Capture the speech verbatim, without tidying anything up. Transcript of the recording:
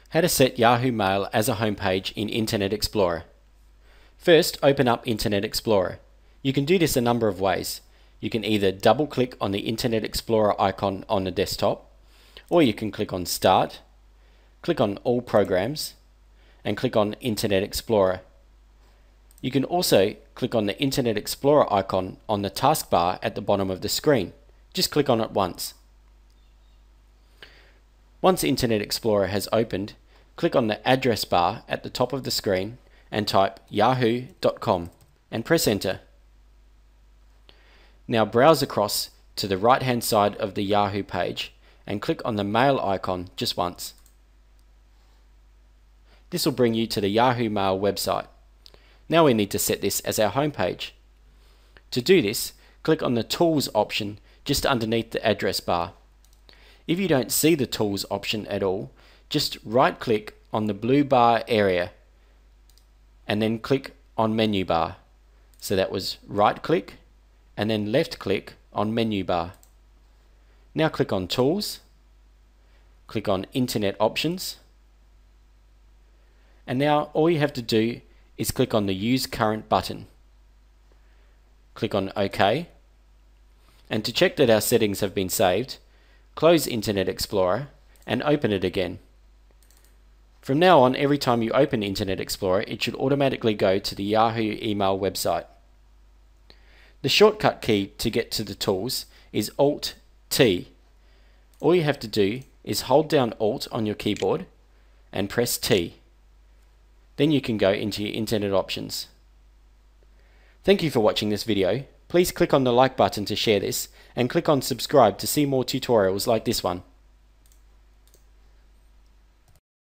How to set Yahoo Mail as a homepage in Internet Explorer. First, open up Internet Explorer. You can do this a number of ways. You can either double click on the Internet Explorer icon on the desktop, or you can click on Start, click on All Programs, and click on Internet Explorer. You can also click on the Internet Explorer icon on the taskbar at the bottom of the screen. Just click on it once. Once Internet Explorer has opened, click on the address bar at the top of the screen and type yahoo dot com and press enter. Now browse across to the right hand side of the Yahoo page and click on the mail icon just once. This will bring you to the Yahoo Mail website. Now we need to set this as our home page. To do this, click on the Tools option just underneath the address bar. If you don't see the Tools option at all, just right click on the blue bar area and then click on Menu Bar. So that was right click and then left click on Menu Bar. Now click on Tools, click on Internet Options, and now all you have to do is click on the Use Current button. Click on OK, and to check that our settings have been saved, close Internet Explorer and open it again. From now on, every time you open Internet Explorer, it should automatically go to the Yahoo email website. The shortcut key to get to the tools is Alt T. All you have to do is hold down Alt on your keyboard and press T. Then you can go into your Internet options. Thank you for watching this video. Please click on the like button to share this and click on subscribe to see more tutorials like this one.